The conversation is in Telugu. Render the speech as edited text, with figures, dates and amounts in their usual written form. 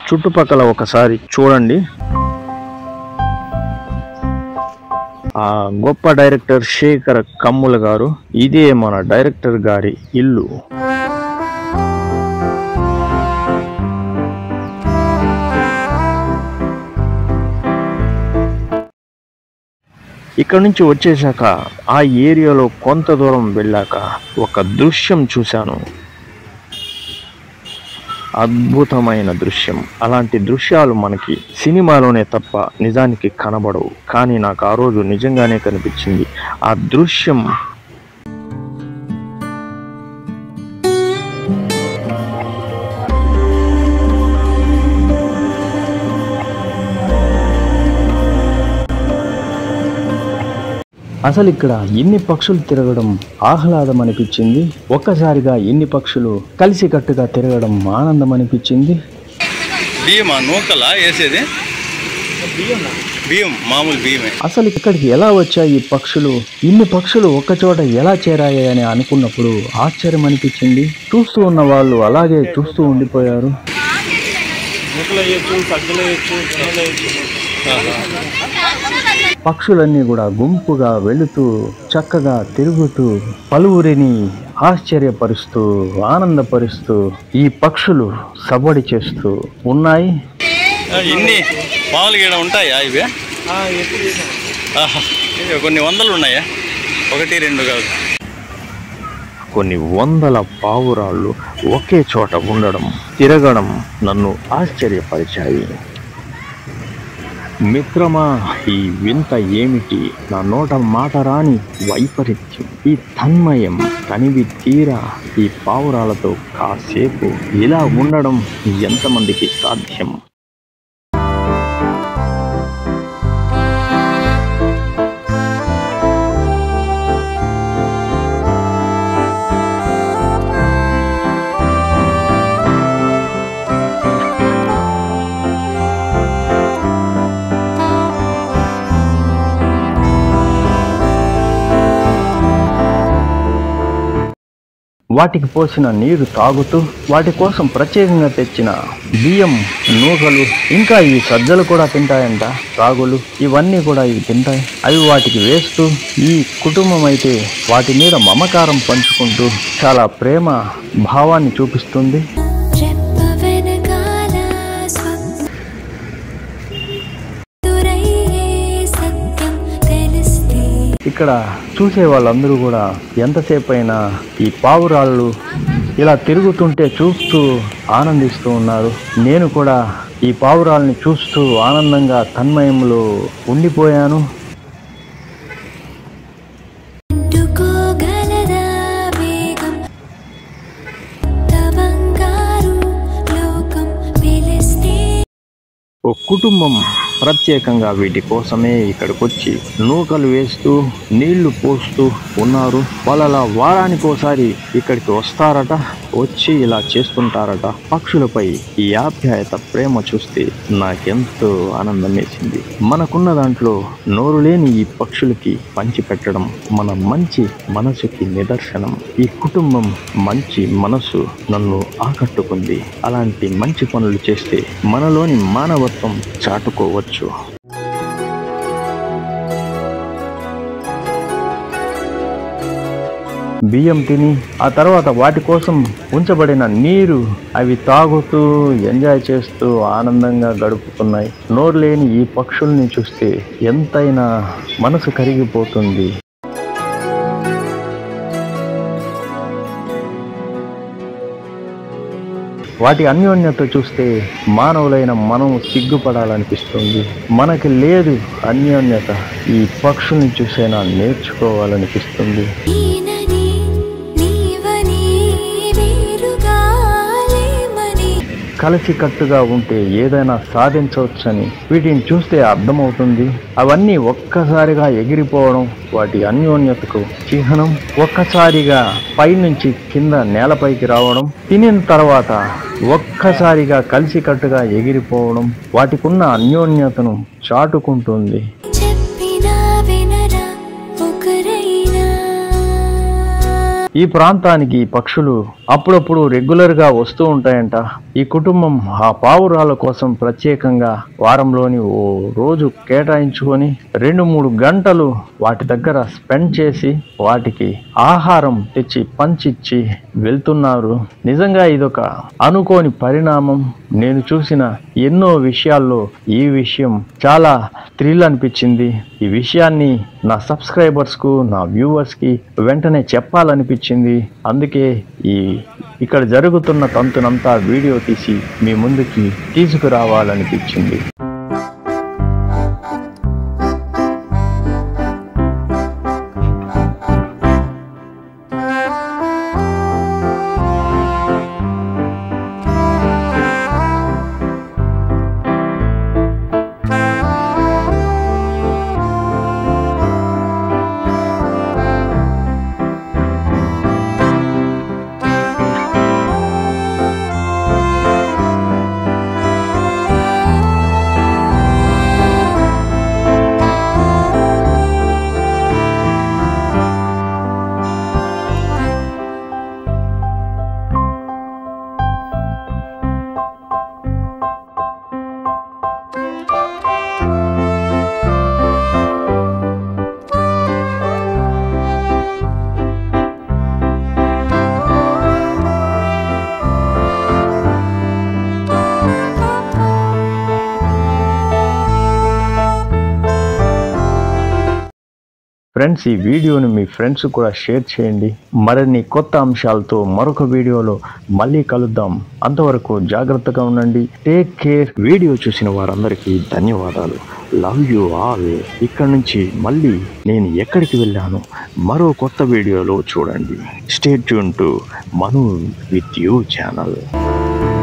చుట్టుపక్కల ఒకసారి చూడండి. ఆ గొప్ప డైరెక్టర్ శేఖర్ కమ్ముల గారు, ఇదే మన డైరెక్టర్ గారి ఇల్లు. ఇక్కడ నుంచి వచ్చేసాక ఆ ఏరియాలో కొంత దూరం వెళ్ళాక ఒక దృశ్యం చూశాను. అద్భుతమైన దృశ్యం. అలాంటి దృశ్యాలు మనకి సినిమాలోనే తప్ప నిజానికి కనబడవు. కానీ నాకు ఆ రోజు నిజంగానే కనిపించింది ఆ దృశ్యం. అసలు ఇక్కడ ఎన్ని పక్షులు తిరగడం ఆహ్లాదం అనిపించింది. ఒక్కసారిగా ఎన్ని పక్షులు కలిసికట్టుగా తిరగడం ఆనందం అనిపించింది. అసలు ఇక్కడికి ఎలా వచ్చాయి ఈ పక్షులు? ఇన్ని పక్షులు ఒక్కచోట ఎలా చేరాయి అని అనుకున్నప్పుడు ఆశ్చర్యం అనిపించింది. చూస్తూ ఉన్న వాళ్ళు అలాగే చూస్తూ ఉండిపోయారు. పక్షులన్నీ కూడా గుంపుగా వెళుతూ చక్కగా తిరుగుతూ పలువురిని ఆశ్చర్యపరుస్తూ ఆనందపరుస్తూ ఈ పక్షులు సవ్వడి చేస్తూ ఉన్నాయి. ఇన్ని మామూలుగా ఉంటాయా ఇవి? కొన్ని వందలు ఉన్నాయా? 1, 2 కాదు, కొన్ని వందల పావురాళ్ళు ఒకే చోట ఉండడం తిరగడం నన్ను ఆశ్చర్యపరిచాయి. మిత్రమా, ఈ వింత ఏమిటి? నా నోట మాట రాని వైపరీత్యం, ఈ తన్మయం తనివి తీరా ఈ పావురాలతో కాసేపు ఇలా ఉండడం ఎంతమందికి సాధ్యం? వాటికి పోసిన నీరు తాగుతూ వాటి కోసం ప్రత్యేకంగా తెచ్చిన బియ్యం, నూకలు, ఇంకా ఈ సజ్జలు కూడా తింటాయంట. రాగులు ఇవన్నీ కూడా ఇవి తింటాయి. అవి వాటికి వేస్తూ ఈ కుటుంబం అయితే వాటి మీద మమకారం పంచుకుంటూ చాలా ప్రేమ భావాన్ని చూపిస్తుంది. ఇక్కడ చూసే వాళ్ళందరూ కూడా ఎంతసేపు అయినా ఈ పావురాళ్ళు ఇలా తిరుగుతుంటే చూస్తూ ఆనందిస్తూ ఉన్నారు. నేను కూడా ఈ పావురాల్ని చూస్తూ ఆనందంగా తన్మయంలో ఉండిపోయాను. ఓ కుటుంబం ప్రత్యేకంగా వీటి కోసమే ఇక్కడికి వచ్చి నూకలు వేస్తూ నీళ్లు పోస్తూ ఉన్నారు. వాళ్ళ వారానికోసారి ఇక్కడికి వస్తారట, వచ్చి ఇలా చేస్తుంటారట. పక్షులపై ఈ ఆప్యాయత, ప్రేమ చూస్తే నాకెంతో ఆనందం వేసింది. మనకున్న దాంట్లో నోరు లేని ఈ పక్షులకి పంచి పెట్టడం మన మంచి మనసుకి నిదర్శనం. ఈ కుటుంబం మంచి మనసు నన్ను ఆకట్టుకుంది. అలాంటి మంచి పనులు చేస్తే మనలోని మానవత్వం చాటుకోవచ్చు. బియ్యం తిని ఆ తర్వాత వాటి కోసం ఉంచబడిన నీరు అవి తాగుతూ ఎంజాయ్ చేస్తూ ఆనందంగా గడుపుతున్నాయి. నోరు లేని ఈ పక్షుల్ని చూస్తే ఎంతైనా మనసు కరిగిపోతుంది. వాటి అన్యోన్యత చూస్తే మానవులైన మనం సిగ్గుపడాలనిపిస్తుంది. మనకి లేదు అన్యోన్యత, ఈ పక్షుల్ని చూసైనా నేర్చుకోవాలనిపిస్తుంది. కలిసికట్టుగా ఉంటే ఏదైనా సాధించవచ్చని వీటిని చూస్తే అర్థమవుతుంది. అవన్నీ ఒక్కసారిగా ఎగిరిపోవడం వాటి అన్యోన్యతకు చిహ్నం. ఒక్కసారిగా పైనుంచి కింద నేలపైకి రావడం, తినిన తర్వాత ఒక్కసారిగా కలిసికట్టుగా ఎగిరిపోవడం వాటికున్న అన్యోన్యతను చాటుకుంటుంది. ఈ ప్రాంతానికి పక్షులు అప్పుడప్పుడు రెగ్యులర్గా వస్తూ ఉంటాయంట. ఈ కుటుంబం ఆ పావురాల కోసం ప్రత్యేకంగా వారంలోని ఓ రోజు కేటాయించుకొని 2-3 గంటలు వాటి దగ్గర స్పెండ్ చేసి వాటికి ఆహారం తెచ్చి పంచిచ్చి వెళ్తున్నారు. నిజంగా ఇదొక అనుకోని పరిణామం. నేను చూసిన ఎన్నో విషయాల్లో ఈ విషయం చాలా థ్రిల్ అనిపించింది. ఈ విషయాన్ని నా సబ్స్క్రైబర్స్కు, నా వ్యూవర్స్కి వెంటనే చెప్పాలనిపించింది. అందుకే ఇక్కడ జరుగుతున్న తంతునంతా వీడియో తీసి మీ ముందుకి తీసుకురావాలనిపించింది. ఫ్రెండ్స్, ఈ వీడియోని మీ ఫ్రెండ్స్ కూడా షేర్ చేయండి. మరిన్ని కొత్త అంశాలతో మరొక వీడియోలో మళ్ళీ కలుద్దాం. అంతవరకు జాగ్రత్తగా ఉండండి. Take care. వీడియో చూసిన వారందరికీ ధన్యవాదాలు. Love you all. ఇక్కడ నుంచి మళ్ళీ నేను ఎక్కడికి వెళ్ళాను మరో కొత్త వీడియోలో చూడండి. Stay tune to Manu with you channel.